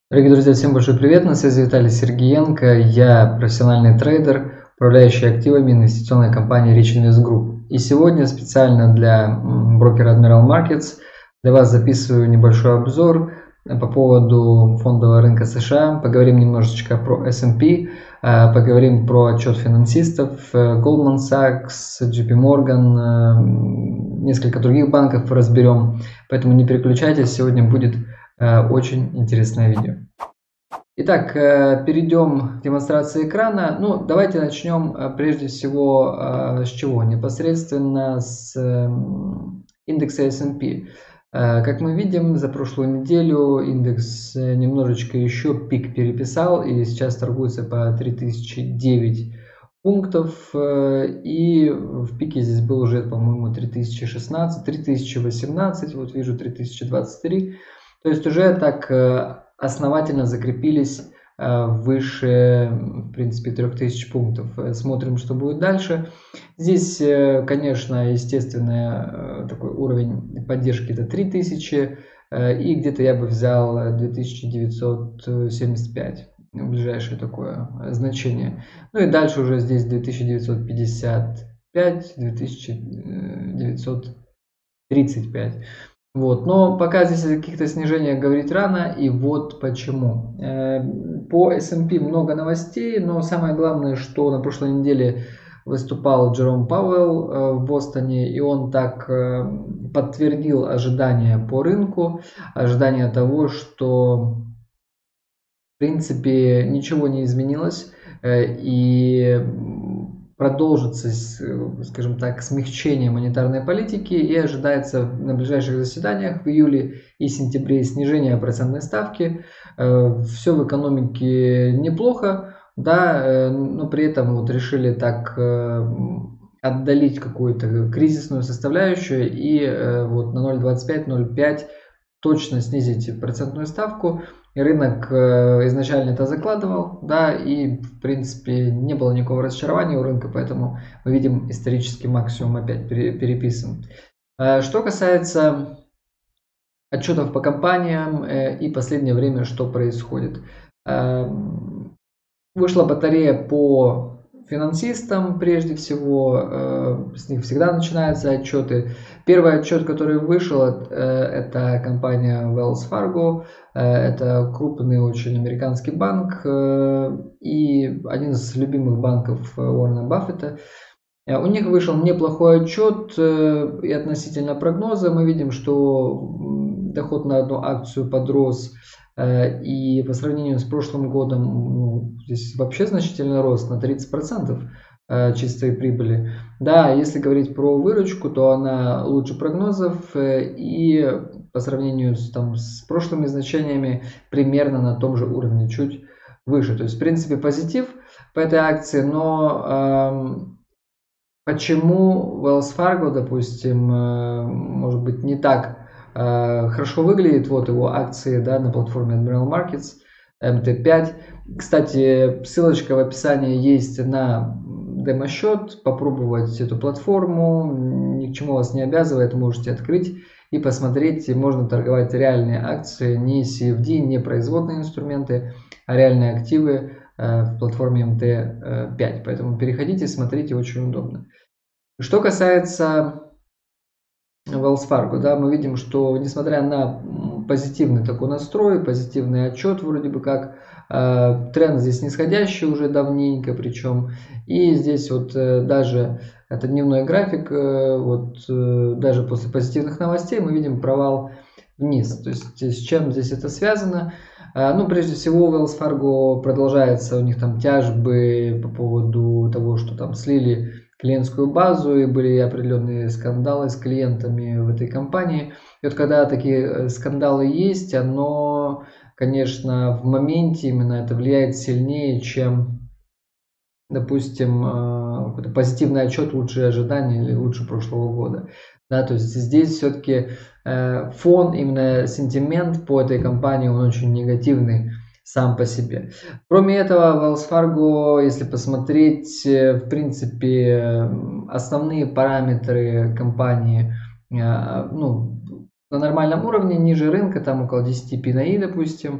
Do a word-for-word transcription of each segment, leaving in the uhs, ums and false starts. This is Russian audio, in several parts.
Дорогие друзья, всем большой привет! На связи Виталий Сергеенко. Я профессиональный трейдер, управляющий активами инвестиционной компании Rich Invest Group. И сегодня специально для брокера Admiral Markets для вас записываю небольшой обзор по поводу фондового рынка США. Поговорим немножечко про эс энд пи, поговорим про отчет финансистов, Goldman Sachs, джей пи Morgan, несколько других банков разберем. Поэтому не переключайтесь, сегодня будет очень интересное видео. Итак, перейдем к демонстрации экрана. Ну, давайте начнем прежде всего с чего? Непосредственно с индекса эс энд пи. Как мы видим, за прошлую неделю индекс немножечко еще пик переписал и сейчас торгуется по три тысячи девять пунктов. И в пике здесь был уже, по-моему, три тысячи шестнадцать, три тысячи восемнадцать, вот вижу три тысячи двадцать три. То есть уже так основательно закрепились выше, в принципе, трех тысяч пунктов. Смотрим, что будет дальше. Здесь, конечно, естественно, такой уровень поддержки это три тысячи. И где-то я бы взял две тысячи девятьсот семьдесят пять. Ближайшее такое значение. Ну и дальше уже здесь две тысячи девятьсот пятьдесят пять, две тысячи девятьсот тридцать пять. Вот. Но пока здесь о каких-то снижениях говорить рано, и вот почему. По эс энд пи много новостей, но самое главное, что на прошлой неделе выступал Джером Пауэлл в Бостоне, и он так подтвердил ожидания по рынку, ожидания того, что в принципе ничего не изменилось, и продолжится, скажем так, смягчение монетарной политики, и ожидается на ближайших заседаниях в июле и сентябре снижение процентной ставки. Все в экономике неплохо, да, но при этом вот решили так отдалить какую-то кризисную составляющую и вот на ноль целых двадцать пять — ноль целых пять точно снизить процентную ставку. Рынок изначально это закладывал, да, и в принципе не было никакого разочарования у рынка, поэтому мы видим исторический максимум опять переписан. Что касается отчетов по компаниям и последнее время, что происходит. Вышла батарея по финансистам, прежде всего, с них всегда начинаются отчеты. Первый отчет, который вышел, это компания Wells Fargo, это крупный очень американский банк и один из любимых банков Уоррена Баффета. У них вышел неплохой отчет, и относительно прогноза мы видим, что доход на одну акцию подрос, и по сравнению с прошлым годом, ну, здесь вообще значительный рост на тридцать процентов чистой прибыли. Да, если говорить про выручку, то она лучше прогнозов, и по сравнению с, там, с прошлыми значениями примерно на том же уровне, чуть выше. То есть, в принципе, позитив по этой акции, но эм, почему Wells Fargo, допустим, э, может быть не так хорошо выглядит? Вот его акции, да, на платформе Admiral Markets, эм тэ пять. Кстати, ссылочка в описании есть на демо-счет, попробовать эту платформу, ни к чему вас не обязывает, можете открыть и посмотреть. Можно торговать реальные акции, не си эф ди, не производные инструменты, а реальные активы в платформе эм тэ пять. Поэтому переходите, смотрите, очень удобно. Что касается Wells Fargo, да, мы видим, что несмотря на позитивный такой настрой, позитивный отчет вроде бы как, э, тренд здесь нисходящий уже давненько, причем, и здесь вот э, даже это дневной график, э, вот э, даже после позитивных новостей мы видим провал вниз. То есть с чем здесь это связано? Э, ну, прежде всего, Wells Fargo продолжается, у них там тяжбы по поводу того, что там слили клиентскую базу, и были определенные скандалы с клиентами в этой компании. И вот когда такие скандалы есть, оно, конечно, в моменте именно это влияет сильнее, чем, допустим, какой-то позитивный отчет, лучшие ожидания или лучше прошлого года. Да, то есть здесь все-таки фон, именно сентимент по этой компании, он очень негативный сам по себе. Кроме этого, Wells Fargo, если посмотреть, в принципе, основные параметры компании, ну, на нормальном уровне, ниже рынка, там около десять пи на и, допустим.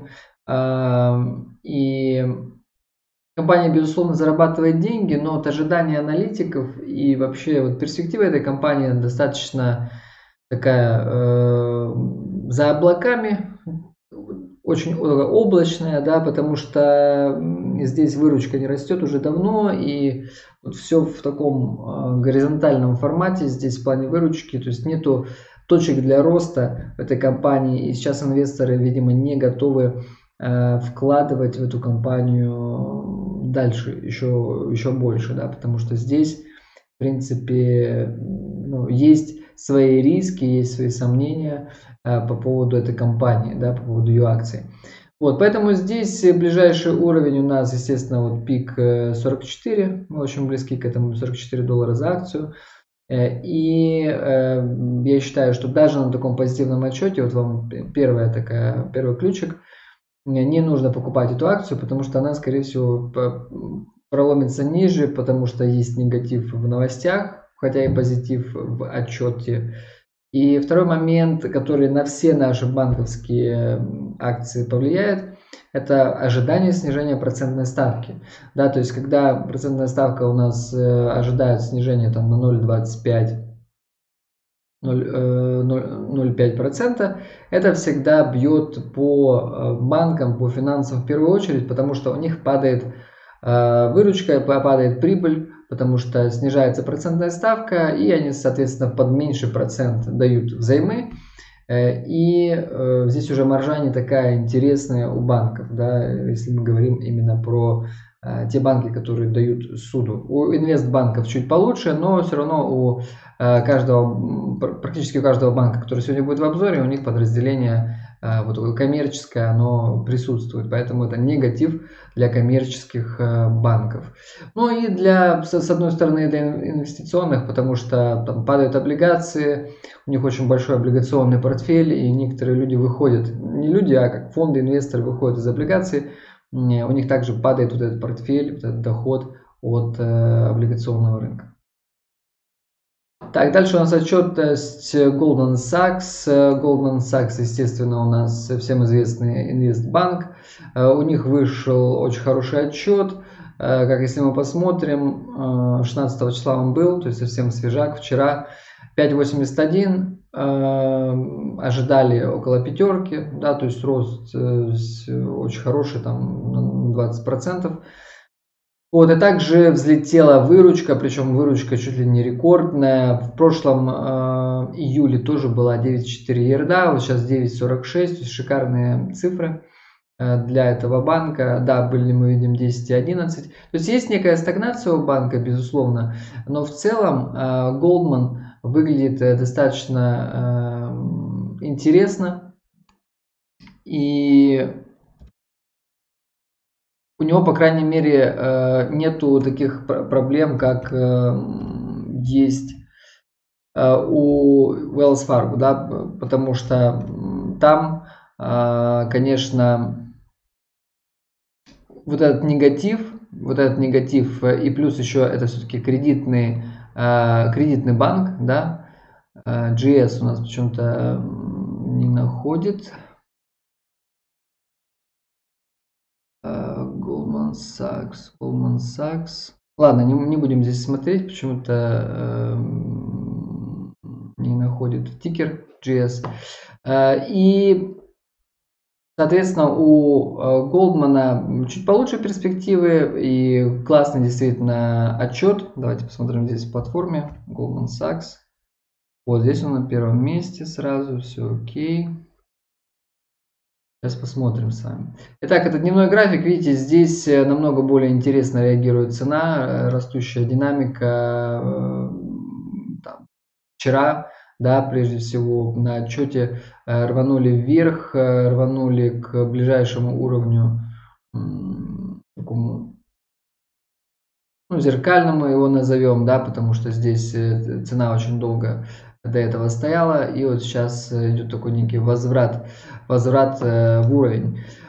И компания, безусловно, зарабатывает деньги, но вот ожидания аналитиков и вообще вот перспектива этой компании достаточно такая э, за облаками, очень облачная, да, потому что здесь выручка не растет уже давно, и вот все в таком горизонтальном формате здесь в плане выручки, то есть нету точек для роста в этой компании, и сейчас инвесторы, видимо, не готовы э, вкладывать в эту компанию дальше еще, еще больше, да, потому что здесь, в принципе, ну, есть свои риски, есть свои сомнения э, по поводу этой компании, да, по поводу ее акций. Вот, поэтому здесь ближайший уровень у нас, естественно, вот пик сорок четыре, мы очень близки к этому, сорок четыре доллара за акцию. И э, я считаю, что даже на таком позитивном отчете, вот вам первая такая, первый ключик, не нужно покупать эту акцию, потому что она, скорее всего, проломится ниже, потому что есть негатив в новостях, хотя и позитив в отчете. И второй момент, который на все наши банковские акции повлияет, это ожидание снижения процентной ставки. Да, то есть, когда процентная ставка у нас э, ожидает снижения там, на ноль целых двадцать пять ноль пять процента, это всегда бьет по банкам, по финансам в первую очередь, потому что у них падает э, выручка, падает прибыль, потому что снижается процентная ставка, и они, соответственно, под меньший процент дают взаймы. И э, здесь уже маржа не такая интересная у банков, да, если мы говорим именно про э, те банки, которые дают суду. У инвестбанков чуть получше, но все равно у э, каждого, практически у каждого банка, который сегодня будет в обзоре, у них подразделение э, вот, коммерческое, оно присутствует, поэтому это негатив для коммерческих э, банков. Ну и для, с одной стороны, для инвестиционных, потому что там падают облигации, у них очень большой облигационный портфель, и некоторые люди выходят, не люди, а как фонды, инвесторы выходят из облигаций, у них также падает вот этот портфель, вот этот доход от э, облигационного рынка. Так, дальше у нас отчетность Goldman Sachs. Goldman Sachs, естественно, у нас всем известный инвестбанк. У них вышел очень хороший отчет. Как если мы посмотрим, шестнадцатого числа он был, то есть совсем свежак, вчера. пять восемьдесят один, ожидали около пятерки, да, то есть рост очень хороший, там на двадцать процентов. Вот, и также взлетела выручка, причем выручка чуть ли не рекордная. В прошлом э, июле тоже была девять целых четыре десятых ерда, вот сейчас девять целых сорок шесть, то есть шикарные цифры э, для этого банка. Да, были мы видим десять целых одиннадцать. То есть есть некая стагнация у банка, безусловно, но в целом э, Goldman выглядит э, достаточно э, интересно. И у него, по крайней мере, нету таких проблем, как есть у Wells Fargo, да, потому что там, конечно, вот этот негатив, вот этот негатив, и плюс еще это все-таки кредитный, кредитный банк, да, джи эс у нас почему-то не находит. Goldman Sachs, Goldman Sachs. Ладно, не, не будем здесь смотреть, почему-то э, не находит тикер джи эс. Э, и, соответственно, у Goldman чуть получше перспективы и классный действительно отчет. Давайте посмотрим здесь в платформе Goldman Sachs. Вот здесь он на первом месте сразу, все окей. Сейчас посмотрим с вами. Итак, это дневной график. Видите, здесь намного более интересно реагирует цена, растущая динамика. Там, вчера, да, прежде всего на отчете рванули вверх, рванули к ближайшему уровню, такому, ну, зеркальному его назовем, да, потому что здесь цена очень долго до этого стояла, и вот сейчас идет такой некий возврат, возврат в уровень.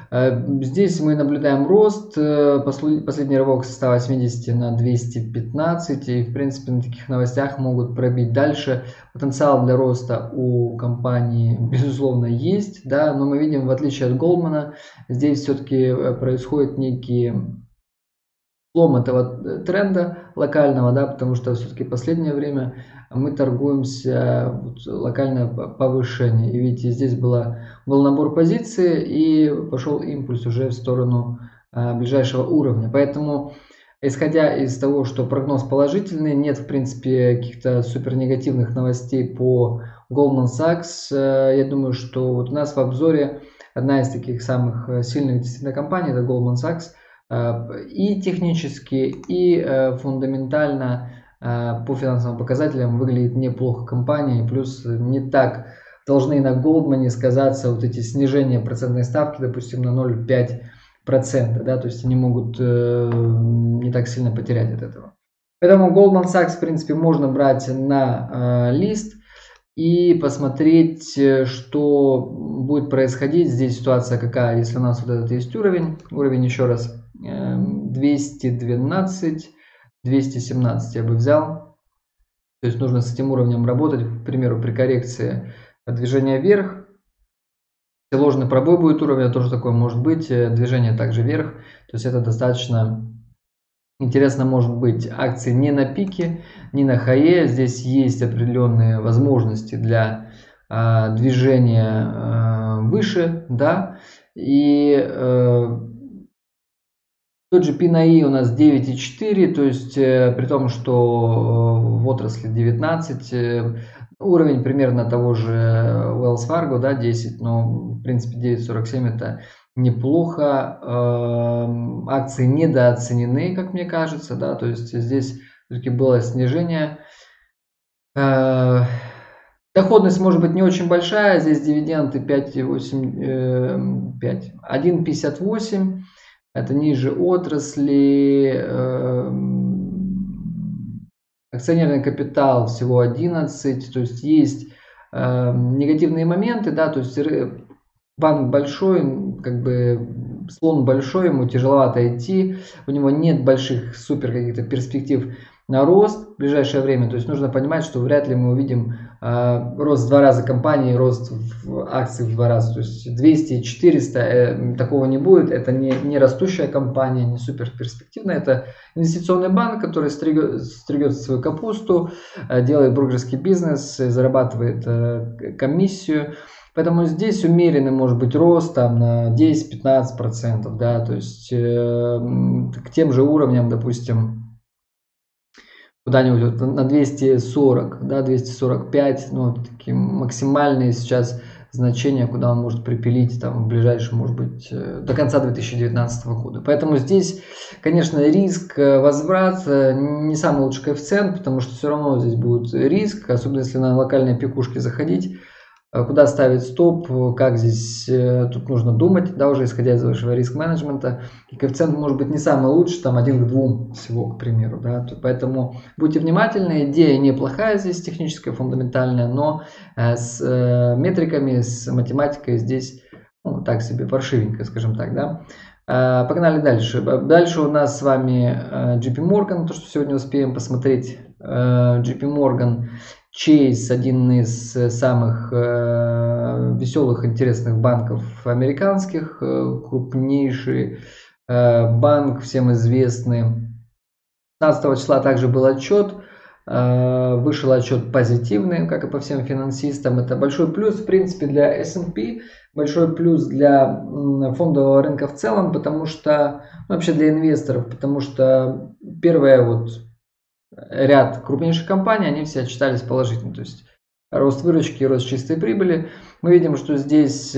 Здесь мы наблюдаем рост, последний рывок со ста восьмидесяти на двести пятнадцать, и в принципе на таких новостях могут пробить дальше. Потенциал для роста у компании безусловно есть, да, но мы видим, в отличие от Goldman, здесь все-таки происходит некий слом этого тренда локального, да, потому что все-таки в последнее время мы торгуемся вот, локальное повышение. И видите, здесь было, был набор позиций и пошел импульс уже в сторону а, ближайшего уровня. Поэтому, исходя из того, что прогноз положительный, нет в принципе каких-то супер негативных новостей по Goldman Sachs, я думаю, что вот у нас в обзоре одна из таких самых сильных действительно компаний, это Goldman Sachs, и технически, и фундаментально по финансовым показателям выглядит неплохо компания. Плюс не так должны на Goldman сказаться вот эти снижения процентной ставки, допустим, на ноль целых пять десятых процента. Да, то есть они могут не так сильно потерять от этого. Поэтому Goldman Sachs, в принципе, можно брать на лист и посмотреть, что будет происходить. Здесь ситуация какая, если у нас вот этот есть уровень. Уровень, еще раз, двести двенадцать, двести семнадцать я бы взял. То есть нужно с этим уровнем работать. К примеру, при коррекции движения вверх. Если ложный пробой будет уровня, тоже такое может быть. Движение также вверх. То есть это достаточно интересно может быть. Акции не на пике, не на хае. Здесь есть определенные возможности для э, движения э, выше. Да? И э, тот же пи на и у нас девять и четыре, то есть э, при том, что в отрасли девятнадцать, э, уровень примерно того же Wells Fargo, да, десять, но в принципе девять сорок семь это неплохо. Э, акции недооценены, как мне кажется, да, то есть здесь все-таки было снижение. Э, доходность может быть не очень большая, здесь дивиденды пять и восемь, э, пять, один целых пятьдесят восемь. Это ниже отрасли, э, акционерный капитал всего одиннадцать, то есть есть э, негативные моменты, да, то есть банк большой, как бы слон большой, ему тяжеловато идти, у него нет больших супер каких-то перспектив на рост в ближайшее время. То есть нужно понимать, что вряд ли мы увидим э, рост в два раза компании, рост в акций в два раза. То есть двести четыреста э, такого не будет. Это не, не растущая компания, не супер перспективная. Это инвестиционный банк, который стригет, стригет свою капусту, э, делает брокерский бизнес, э, зарабатывает э, комиссию. Поэтому здесь умеренный может быть рост там, на десять-пятнадцать процентов. Да, то есть э, к тем же уровням, допустим, куда-нибудь вот на двести сорок, да, двести сорок пять, ну, такие максимальные сейчас значения, куда он может припилить там в ближайшем, может быть, до конца две тысячи девятнадцатого года. Поэтому здесь, конечно, риск, возврат не самый лучший коэффициент, потому что все равно здесь будет риск, особенно если на локальные пикушки заходить. Куда ставить стоп, как здесь, тут нужно думать, да, уже исходя из вашего риск-менеджмента. И коэффициент может быть не самый лучший, там один к двум всего, к примеру, да. Поэтому будьте внимательны, идея неплохая здесь, техническая, фундаментальная, но с метриками, с математикой здесь, ну, так себе, паршивенько, скажем так, да. Погнали дальше. Дальше у нас с вами джей пи Morgan, то, что сегодня успеем посмотреть. джей пи Morgan Chase, один из самых э, веселых, интересных банков американских, э, крупнейший э, банк, всем известный. пятнадцатого числа также был отчет, э, вышел отчет позитивный, как и по всем финансистам. Это большой плюс, в принципе, для эс энд пи, большой плюс для фондового рынка в целом, потому что, ну, вообще для инвесторов, потому что первое, вот, ряд крупнейших компаний, они все отчитались положительно, то есть рост выручки, рост чистой прибыли. Мы видим, что здесь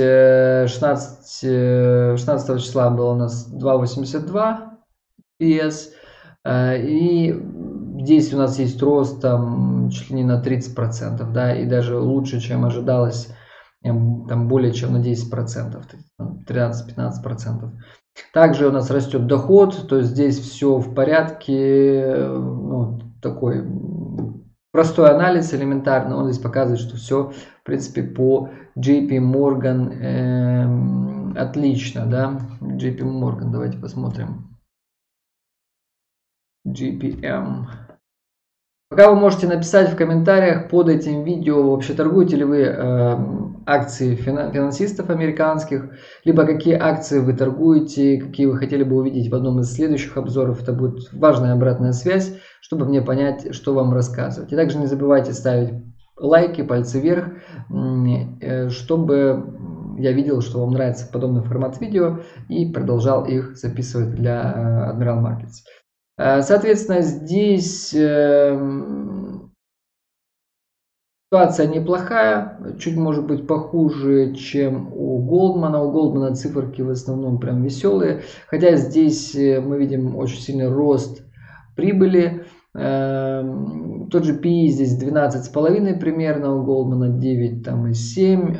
шестнадцатого числа было у нас два восемьдесят два пи эс, и здесь у нас есть рост там чуть ли не на тридцать процентов, да, и даже лучше, чем ожидалось, там более чем на десять процентов, тринадцать-пятнадцать процентов. Также у нас растет доход, то есть здесь все в порядке, ну, такой простой анализ элементарно. Он здесь показывает, что все, в принципе, по джей пи Morgan э, отлично, да. джей пи Morgan, давайте посмотрим. джей пи эм. Пока вы можете написать в комментариях под этим видео, вообще торгуете ли вы э, акции финансистов американских, либо какие акции вы торгуете, какие вы хотели бы увидеть в одном из следующих обзоров. Это будет важная обратная связь, чтобы мне понять, что вам рассказывать. И также не забывайте ставить лайки, пальцы вверх, чтобы я видел, что вам нравится подобный формат видео и продолжал их записывать для Admiral Markets. Соответственно, здесь ситуация неплохая, чуть может быть похуже, чем у Голдмана. У Голдмана циферки в основном прям веселые, хотя здесь мы видим очень сильный рост прибыли. Тот же пи и здесь двенадцать с половиной примерно, у Голдмана девять там и семь.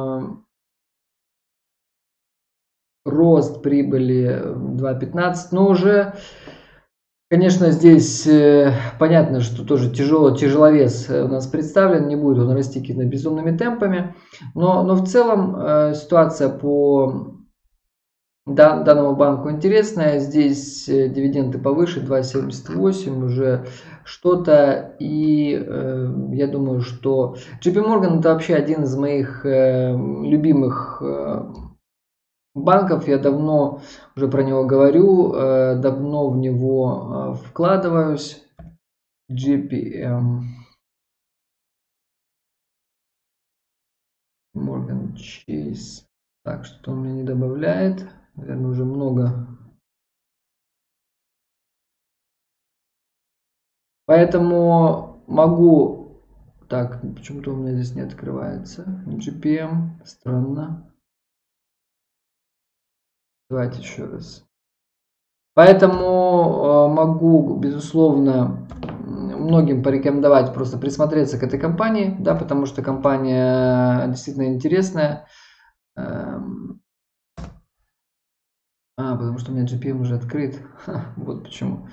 Рост прибыли два пятнадцать, но уже, конечно, здесь э, понятно, что тоже тяжело, тяжеловес у нас представлен, не будет он расти какими-то безумными темпами, но, но в целом э, ситуация по дан, данному банку интересная. Здесь э, дивиденды повыше, два семьдесят восемь уже что-то, и э, я думаю, что джей пи Morgan это вообще один из моих э, любимых э, банков. Я давно уже про него говорю, давно в него вкладываюсь. джей пи эм Morgan Chase. Так, что он мне не добавляет. Наверное, уже много. Поэтому могу... Так, почему-то у меня здесь не открывается. джей пи эм. Странно. Давайте еще раз. Поэтому э, могу, безусловно, многим порекомендовать просто присмотреться к этой компании, да, потому что компания действительно интересная. Эм, а, потому что у меня джей пи эм уже открыт. Ха, вот почему.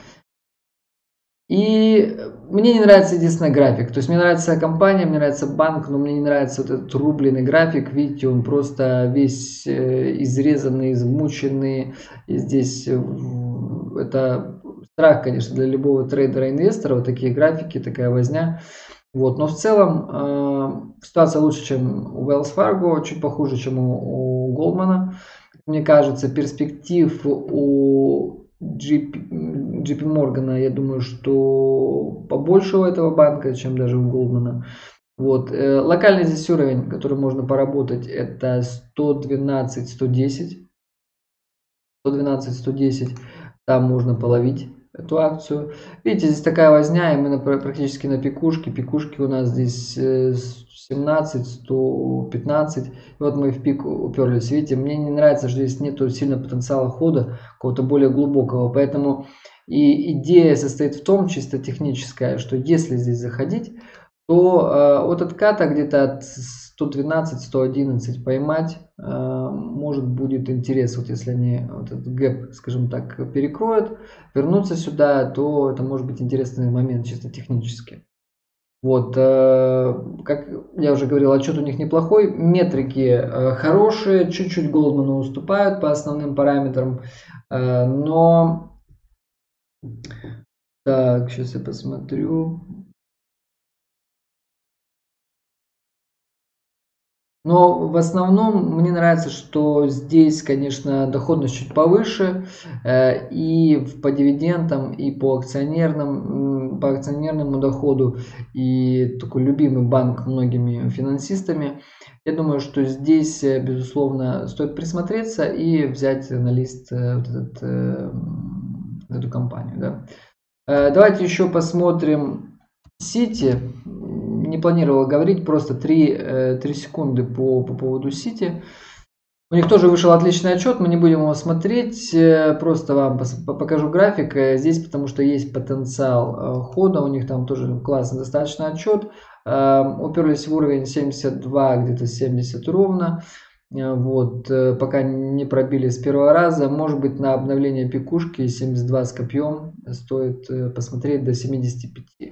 И мне не нравится единственный график. То есть мне нравится компания, мне нравится банк, но мне не нравится вот этот рубленый график. Видите, он просто весь изрезанный, измученный. И здесь это страх, конечно, для любого трейдера-инвестора. Вот такие графики, такая возня. Вот. Но в целом э, ситуация лучше, чем у Wells Fargo, чуть похуже, чем у, у Goldman. Мне кажется, перспектив у джей пи, джей пи Morgan, я думаю, что побольше у этого банка, чем даже у Goldman. Вот. Э, локальный здесь уровень, который можно поработать, это сто двенадцать сто десять. сто двенадцать сто десять. Там можно половить эту акцию. Видите, здесь такая возня, и мы на, практически на пикушке. Пикушки у нас здесь семнадцать сто пятнадцать. И вот мы в пик уперлись. Видите, мне не нравится, что здесь нету сильно потенциала хода, какого-то более глубокого. Поэтому и идея состоит в том, чисто техническая, что если здесь заходить, то э, от отката где-то от сто двенадцать сто одиннадцать поймать э, может будет интерес. Вот если они вот этот гэп, скажем так, перекроют, вернуться сюда, то это может быть интересный момент чисто технически. Вот, э, как я уже говорил, отчет у них неплохой, метрики э, хорошие, чуть-чуть Goldman уступают по основным параметрам, э, но так, сейчас я посмотрю. Но в основном мне нравится, что здесь, конечно, доходность чуть повыше, э, и по дивидендам, и по акционерным, по акционерному доходу, и такой любимый банк многими финансистами. Я думаю, что здесь, безусловно, стоит присмотреться и взять на лист вот этот, э, эту компанию. Да. Э, давайте еще посмотрим Citi. Не планировал говорить, просто три секунды по, по поводу Citi. У них тоже вышел отличный отчет, мы не будем его смотреть, просто вам покажу график здесь, потому что есть потенциал хода, у них там тоже классный достаточно отчет. Уперлись в уровень семьдесят два, где-то семьдесят ровно. Вот, пока не пробили с первого раза, может быть на обновление пикушки семьдесят два с копьем стоит посмотреть до семидесяти пяти.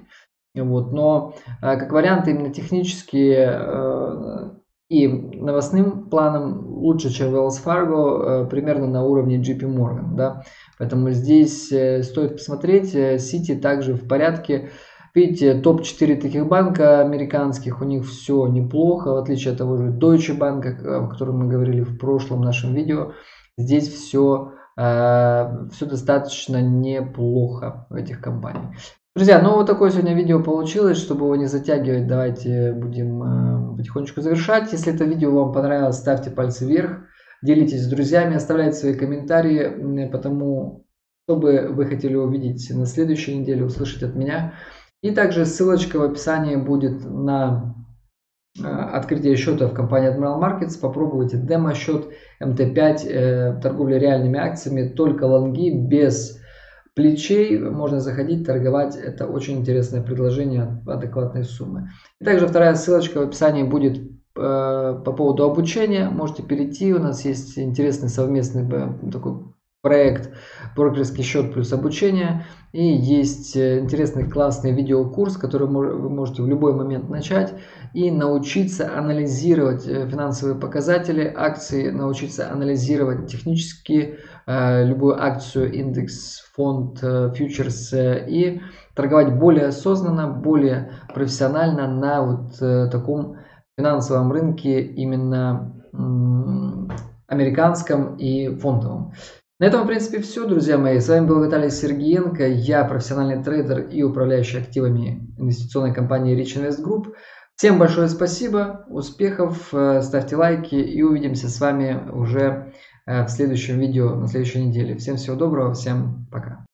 Вот, но как вариант именно технически и новостным планом лучше, чем Wells Fargo, примерно на уровне джей пи Morgan, да. Поэтому здесь стоит посмотреть. Citi также в порядке. Видите, топ четыре таких банка американских, у них все неплохо, в отличие от того же Deutsche Bank, о котором мы говорили в прошлом нашем видео. Здесь все, все достаточно неплохо в этих компаниях. Друзья, ну вот такое сегодня видео получилось. Чтобы его не затягивать, давайте будем потихонечку завершать. Если это видео вам понравилось, ставьте пальцы вверх, делитесь с друзьями, оставляйте свои комментарии, потому что бы вы хотели увидеть на следующей неделе, услышать от меня. И также ссылочка в описании будет на открытие счета в компании Admiral Markets. Попробуйте демо-счет эм тэ пять, э, торговля реальными акциями, только лонги, без плечей. Можно заходить, торговать. Это очень интересное предложение, адекватной суммы. И также вторая ссылочка в описании будет э, по поводу обучения. Можете перейти. У нас есть интересный совместный э, такой проект брокерский счет плюс обучение, и есть интересный классный видеокурс, который вы можете в любой момент начать и научиться анализировать финансовые показатели акций, научиться анализировать технически э, любую акцию, индекс, фонд, э, фьючерс э, и торговать более осознанно, более профессионально на вот э, таком финансовом рынке, именно э, американском и фондовом. На этом, в принципе, все, друзья мои. С вами был Виталий Сергиенко. Я профессиональный трейдер и управляющий активами инвестиционной компании Rich Invest Group. Всем большое спасибо, успехов, ставьте лайки и увидимся с вами уже в следующем видео на следующей неделе. Всем всего доброго, всем пока.